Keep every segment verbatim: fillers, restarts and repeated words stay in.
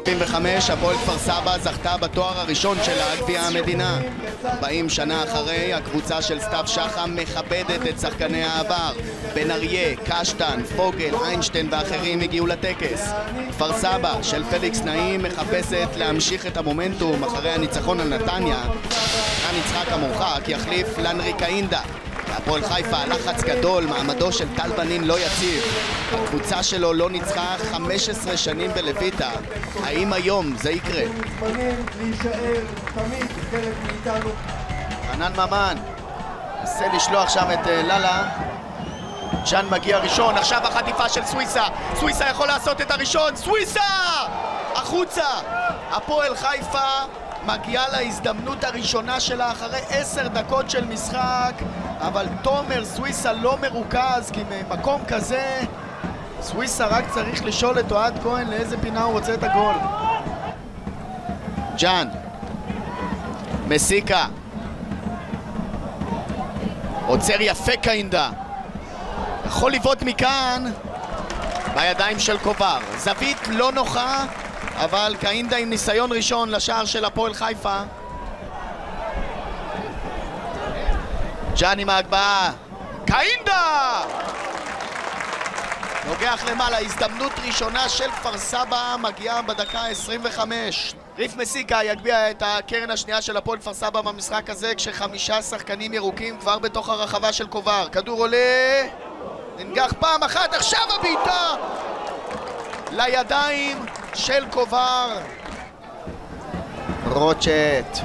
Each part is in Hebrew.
שבעים וחמש הפועל כפר סבא זכתה בתואר הראשון שלה, גביע המדינה. ארבעים שנה אחרי, הקבוצה של סתיו שחם מכבדת את שחקני העבר. בן אריה, קשטן, פוגל, איינשטיין ואחרים הגיעו לטקס. כפר סבא של פליקס נעים מחפשת להמשיך את המומנטום אחרי הניצחון על נתניה. המשחק המורחק יחליף לנרי קאינדה. הפועל חיפה, לחץ גדול, מעמדו של טל בנין לא יציב. הקבוצה שלו לא ניצחה חמש עשרה שנים בלויטה. האם היום זה יקרה? מוזמנים להישאר תמיד חלק מאיתנו. חנן ממן נסה לשלוח שם את ללה. ג'אן מגיע ראשון, עכשיו החטיפה של סוויסה. סוויסה יכול לעשות את הראשון, סוויסה! החוצה! הפועל חיפה מגיעה להזדמנות הראשונה שלה אחרי עשר דקות של משחק, אבל תומר סוויסה לא מרוכז, כי ממקום כזה סוויסה רק צריך לשאול את אוהד כהן לאיזה פינה הוא רוצה את הגול. ג'אן מסיקה עוצר יפה קאינדה, יכול לבעוט מכאן בידיים של קובר. זווית לא נוחה, אבל קאינדה עם ניסיון ראשון לשער של הפועל חיפה. ג'אן עם ההגבהה, קאינדה! נוגח למעלה, הזדמנות ראשונה של כפר סבא מגיעה בדקה עשרים וחמש. ריף מסיקה יגביע את הקרן השנייה של הפועל כפר סבא במשחק הזה, כשחמישה שחקנים ירוקים כבר בתוך הרחבה של קובר. כדור עולה, ננגח פעם אחת, עכשיו הבעיטה לידיים של קובר. רוטשט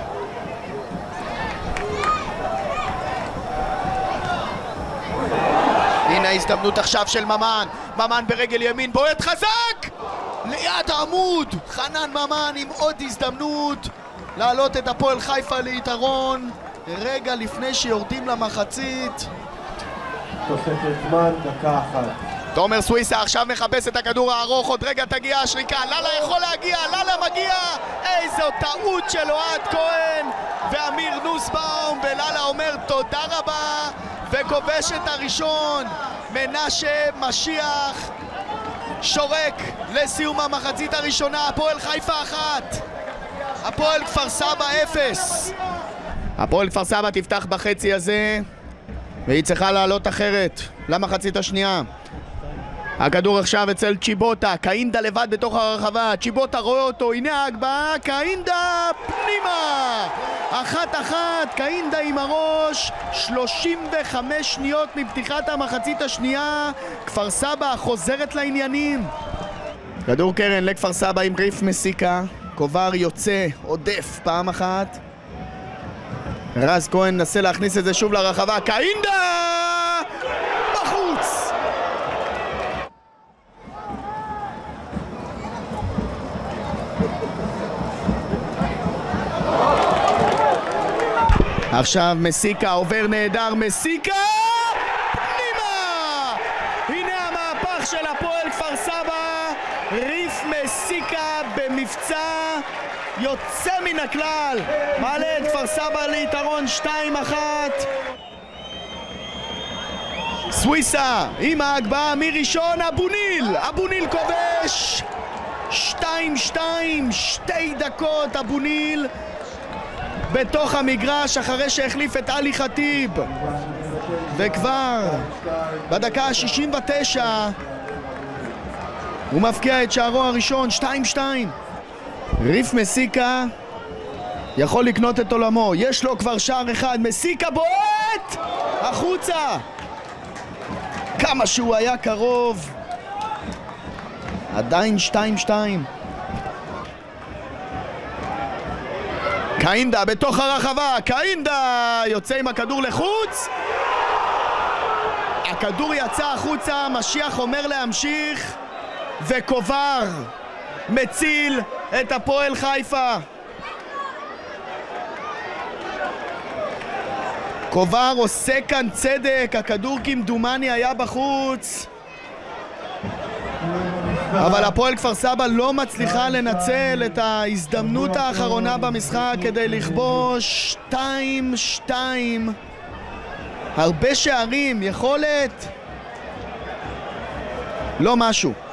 הנה ההזדמנות עכשיו של ממן. ממן ברגל ימין בועט חזק ליד העמוד. חנן ממן עם עוד הזדמנות לעלות את הפועל חיפה ליתרון רגע לפני שיורדים למחצית. תוספת זמן, דקה אחת. תומר סוויסה עכשיו מחפש את הכדור הארוך, עוד רגע תגיע השריקה. ללה יכול להגיע, ללה מגיע. איזו טעות של אוהד כהן ואמיר נוסבאום, וללה אומר תודה רבה וכובש את הראשון. מנשה משיח שורק לסיום המחצית הראשונה. הפועל חיפה אחת, הפועל כפר סבא אפס. הפועל כפר סבא תפתח בחצי הזה והיא צריכה לעלות אחרת למחצית השנייה. הכדור עכשיו אצל צ'יבוטה, קאינדה לבד בתוך הרחבה, צ'יבוטה רואה אותו, הנה ההגבהה, קאינדה פנימה! אחת אחת, קאינדה עם הראש, שלושים וחמש שניות מפתיחת המחצית השנייה, כפר סבא חוזרת לעניינים. כדור קרן לכפר סבא עם ריף מסיקה, קובר יוצא, עודף פעם אחת. רז כהן נסה להכניס את זה שוב לרחבה, קאינדה! בחוץ! עכשיו מסיקה עובר נהדר, מסיקה! פנימה! הנה המהפך של הפועל כפר סבא, ריף מסיקה במבצע יוצא מן הכלל, מעלה את כפר סבא ליתרון שתיים אחת. סוויסה עם ההגבהה מראשון, אבוניל, אבוניל כובש שתיים שתיים, שתי דקות אבוניל בתוך המגרש אחרי שהחליף את עלי חטיב, וכבר בדקה ה-שישים ותשע הוא מפקיע את שערו הראשון, שתיים שתיים. ריף מסיקה יכול לקנות את עולמו, יש לו כבר שער אחד, מסיקה בועט החוצה, כמה שהוא היה קרוב, עדיין שתיים שתיים. קאינדה בתוך הרחבה, קאינדה יוצא עם הכדור לחוץ, הכדור יצא החוצה, משיח אומר להמשיך, וקובר מציל את הפועל חיפה. קובר עושה כאן צדק, הכדור כמדומני היה בחוץ, אבל הפועל כפר סבא לא מצליחה לנצל את ההזדמנות האחרונה במשחק כדי לכבוש. שתיים שתיים, הרבה שערים, יכולת לא משהו.